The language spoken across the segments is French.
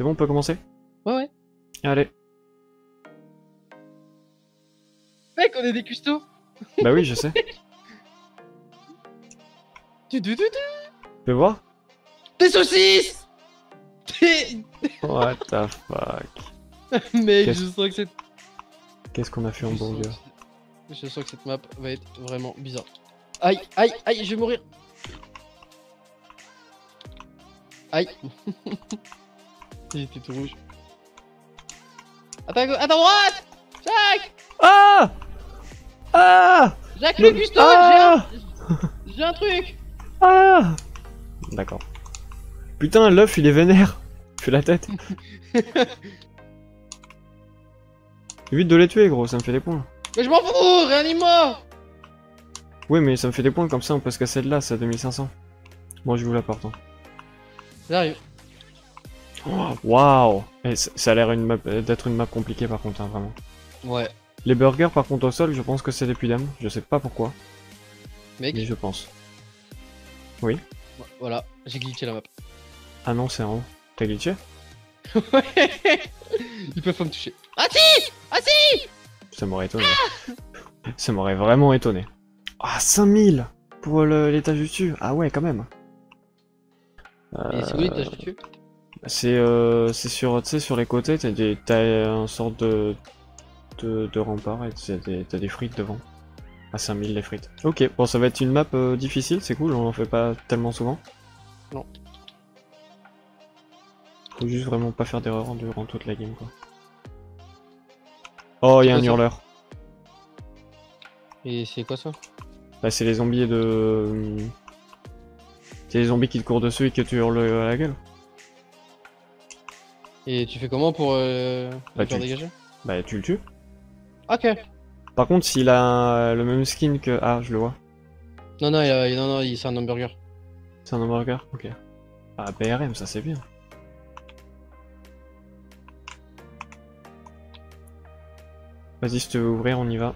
C'est bon, on peut commencer? Ouais, ouais. Allez. Mec, on est des custos. Bah oui, je sais. Tu Tu peux voir? Des saucisses. What the fuck? Mec, je sens que cette... Qu'est-ce qu'on a fait en burger? Je sens que cette map va être vraiment bizarre. Aïe, aïe, aïe, je vais mourir. Aïe. J'étais tout rouge. À ta droite. Jacques. Ah! Ah! Jacques le cuistot, Ah! j'ai un truc. Ah! D'accord. Putain, l'œuf il est vénère. Fais la tête. Évite de les tuer, gros, ça me fait des points. Mais je m'en fous, réanime-moi. Oui, mais ça me fait des points comme ça, on peut se casser de là, c'est à 2500. Moi je vous l'apporte. Hein. J'arrive. Oh, waouh! Et ça a l'air d'être une map compliquée par contre, hein, vraiment. Ouais. Les burgers par contre au sol, je pense que c'est des pudams. Je sais pas pourquoi, Mec. mais je pense. Oui. Voilà, j'ai glitché la map. Ah non, c'est en haut. T'as glitché? Ils peuvent pas me toucher. Ah si! Ah si! Ça m'aurait étonné. Ça m'aurait vraiment étonné. Ah, 5000 pour l'étage du dessus. Ah ouais, quand même. Et c'est où l'étage du dessus? C'est sur, tu sais, sur les côtés, t'as un sorte de rempart et t'as des frites devant. À 5000 les frites. Ok, bon ça va être une map difficile, c'est cool, on en fait pas tellement souvent. Non. Faut juste vraiment pas faire d'erreur durant toute la game quoi. Oh, y'a un hurleur. Et c'est quoi ça? Bah c'est les zombies de... C'est les zombies qui te courent dessus et que tu hurles à la gueule. Et tu fais comment pour le faire dégager? Bah tu le tues. Ok. Par contre s'il a le même skin que... Ah, je le vois. Non, non, c'est un hamburger. C'est un hamburger? Ok. Ah, BRM, ça c'est bien. Vas-y, si tu veux ouvrir, on y va.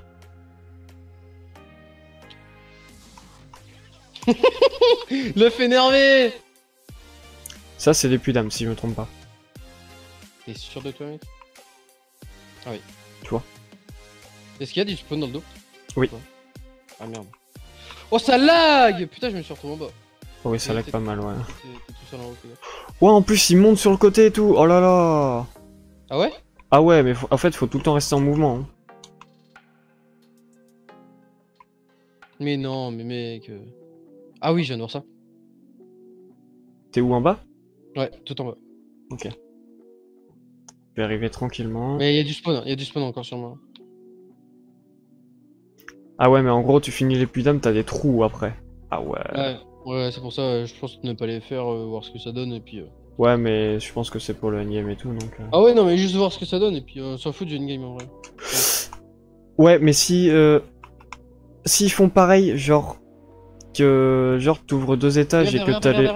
L'œuf énervé! Ça, c'est des pudams, si je me trompe pas. T'es sûr de toi, mec? Ah oui. Tu vois? Est-ce qu'il y a du spawn dans le dos? Oui. Ah merde. Oh, ça lag! Putain, je me suis retrouvé en bas. Oh oui, ça lag pas mal, ouais. T'es tout seul en haut, Ouais, en plus, il monte sur le côté et tout. Oh là là! Ah ouais? Ah ouais, mais en fait, faut tout le temps rester en mouvement. Hein. Mais non, mais mec... Ah oui, je viens de voir ça. T'es où, en bas? Ouais, tout en bas. Ok. Je vais arriver tranquillement. Mais il y a du spawn encore sur moi. Ah ouais, mais en gros, tu finis les pudams, t'as des trous après. Ah ouais. Ouais, c'est pour ça, je pense ne pas les faire, voir ce que ça donne, et puis... Ouais, mais je pense que c'est pour le endgame et tout, donc... Ah ouais, non, mais juste voir ce que ça donne, et puis on s'en fout du endgame en vrai. Ouais, mais si... S'ils font pareil, genre... Que... Genre, t'ouvres 2 étages et que t'as les...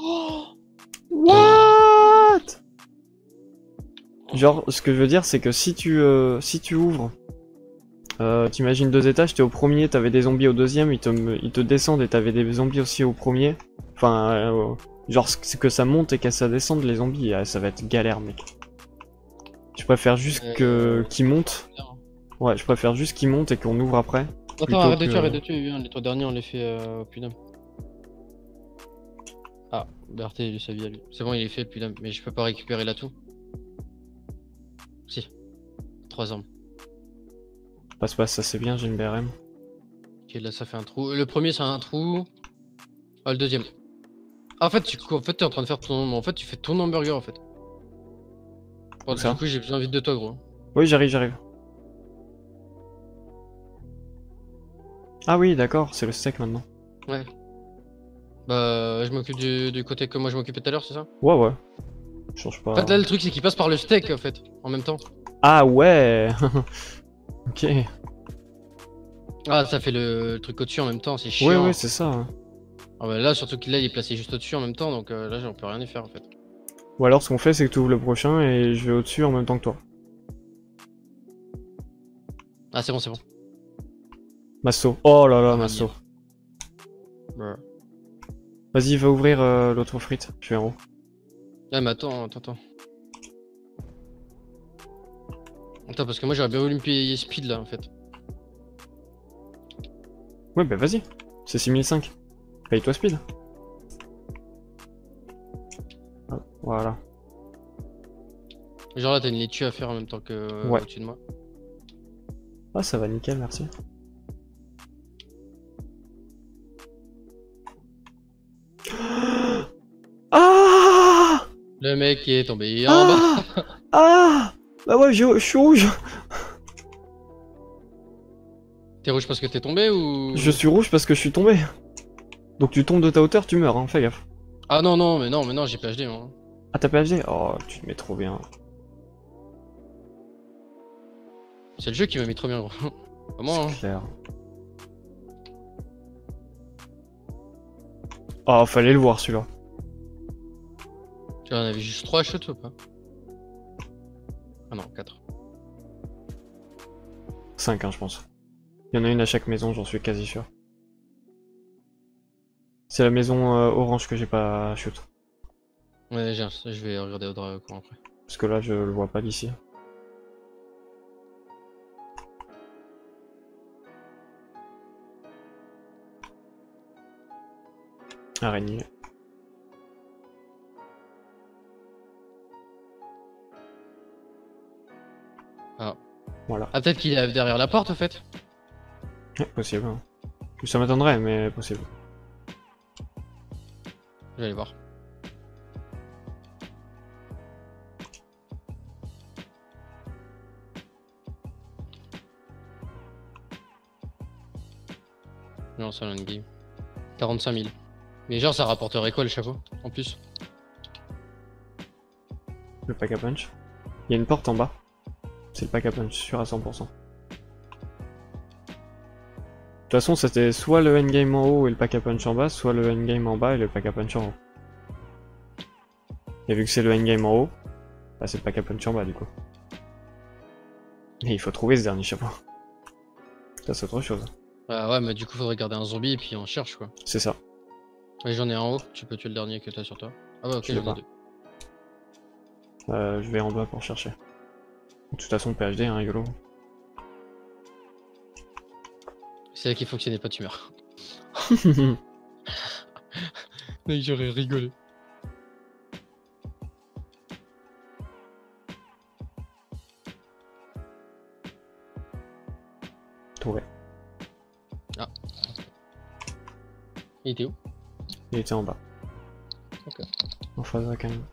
What? Genre, ce que je veux dire, c'est que si tu ouvres... t'imagines 2 étages, t'es au premier, t'avais des zombies au deuxième, ils te descendent et t'avais des zombies aussi au premier. Enfin, genre c'est que ça monte et que ça descende les zombies, ça va être galère mec. Je préfère juste qu'ils montent. Ouais, je préfère juste qu'ils montent et qu'on ouvre après. Attends, arrête de tuer, viens, les 3 derniers on les fait au putain. Ah, Berthé, il a sa vie à lui. C'est bon, il est fait le putain, mais je peux pas récupérer l'atout. Si. 3 armes. Passe, ça c'est bien, j'ai une BRM. Ok, là ça fait un trou. Le premier c'est un trou. Ah, le deuxième. Ah, en fait, t'es en train de faire ton... En fait, tu fais ton hamburger en fait. Bon, du coup, j'ai besoin vite de toi, gros. Oui, j'arrive. Ah oui, d'accord, c'est le steak maintenant. Ouais. Bah, je m'occupe du côté que moi je m'occupais tout à l'heure, c'est ça? Ouais. Change pas. En fait, là, le truc, c'est qu'il passe par le steak, en fait, en même temps. Ah ouais. Ok. Ah, ça fait le truc au-dessus en même temps, c'est chiant. Ouais, c'est ça. Hein. Ah bah là, surtout qu'il là, il est placé juste au-dessus en même temps, donc là, on peut rien y faire, en fait. Ou alors, ce qu'on fait, c'est que tu ouvres le prochain et je vais au-dessus en même temps que toi. Ah, c'est bon. Masso. Oh là là, Masso. Brr. Vas-y, va ouvrir l'autre frite. Je suis en haut. Ah, mais attends. Attends, parce que moi j'aurais bien voulu me payer speed là en fait. Ouais, bah vas-y. C'est 6005. Paye-toi speed. Hop, voilà. Genre là, t'as une laitue à faire en même temps que Ouais. au-dessus de moi. Ah, ça va nickel, merci. Ah! Le mec est tombé en bas. Ah! Bah ouais, je suis rouge. T'es rouge parce que t'es tombé ou... Je suis rouge parce que je suis tombé. Donc tu tombes de ta hauteur, tu meurs, hein, fais gaffe. Ah non, non, mais non, j'ai PhD moi. Ah, t'as PhD? Oh, tu te mets trop bien. C'est le jeu qui m'a mis trop bien, gros. Comment hein. C'est clair. Oh, fallait le voir celui-là. Tu vois, on avait juste 3 shots ou pas? Ah non, 4. 5, hein, je pense. Il y en a une à chaque maison, j'en suis quasi sûr. C'est la maison orange que j'ai pas shoot. Ouais, je vais regarder au coin après. Parce que là, je le vois pas d'ici. Araignée. Ah. Voilà. Ah, peut-être qu'il est derrière la porte, en fait. Ouais, possible. Hein. Ça m'attendrait, mais possible. Je vais aller voir. Non, c'est un game. 45 000. Mais genre, ça rapporterait quoi le chapeau, en plus? Le pack à punch. Il y a une porte en bas. C'est le pack à punch, sûr à 100%. De toute façon, c'était soit le endgame en haut et le pack à punch en bas, soit le endgame en bas et le pack à punch en haut. Et vu que c'est le endgame en haut, bah c'est le pack à punch en bas du coup. Et il faut trouver ce dernier chapeau. Ça c'est autre chose. Ah ouais, mais du coup, faudrait garder un zombie et puis on cherche, quoi. C'est ça. Ouais, j'en ai un en haut, tu peux tuer le dernier que t'as sur toi. Ah ouais, ok, Je l'ai j'en ai pas. deux. Je vais en bas pour chercher. De toute façon, PhD, hein, rigolo. C'est là qu'il fonctionnait pas, tu meurs. Mec, j'aurais rigolé. Trouvé. Ah. Il était où? Il était en bas. Ok. En face là quand même.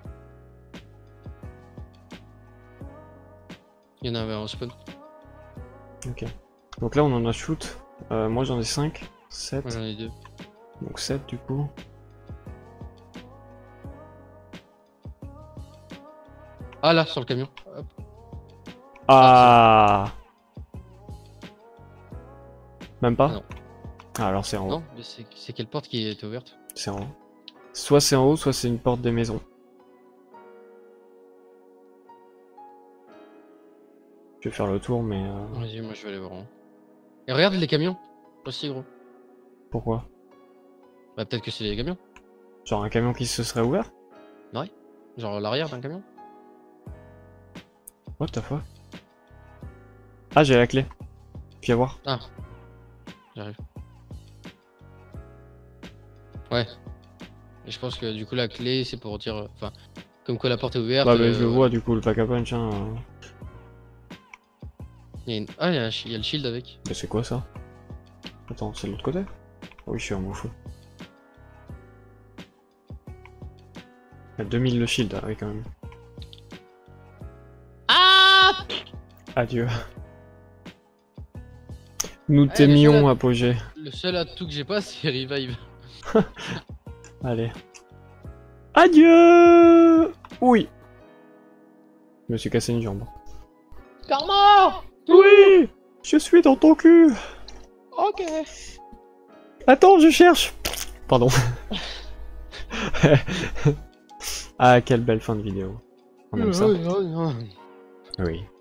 Il y en avait un au spawn. Ok. Donc là on en a shoot. Moi j'en ai 5, 7. Moi j'en ai 2. Donc 7 du coup. Ah là, sur le camion. Hop. Ah, même pas? Non. Ah, alors c'est en haut. Non, mais c'est quelle porte qui était ouverte? C'est en haut. Soit c'est en haut, soit c'est une porte des maisons. Je vais faire le tour, mais... Vas-y, moi je vais aller voir. Hein. Et regarde les camions. Aussi gros. Pourquoi? Bah peut-être que c'est les camions. Genre un camion qui se serait ouvert? Ouais. Genre l'arrière d'un camion. What the fuck? Ah, j'ai la clé. Viens voir. Ah. J'arrive. Ouais. Et je pense que du coup la clé c'est pour dire... Enfin, comme quoi la porte est ouverte. Bah, mais je le vois du coup, le pack à punch, hein. Il y a une... Ah, il y a le shield avec. Mais c'est quoi ça? Attends, c'est de l'autre côté? Oui, je suis un fou. Il y a 2000 le shield, ah oui quand même. Ah! Adieu. Nous t'aimions, Apogée. Le seul atout que j'ai pas c'est revive. Allez. Adieu! Oui! Je me suis cassé une jambe. Karma! Oui! Je suis dans ton cul! Ok. Attends, je cherche! Pardon. Ah, quelle belle fin de vidéo. On aime ça. Oui. Oui.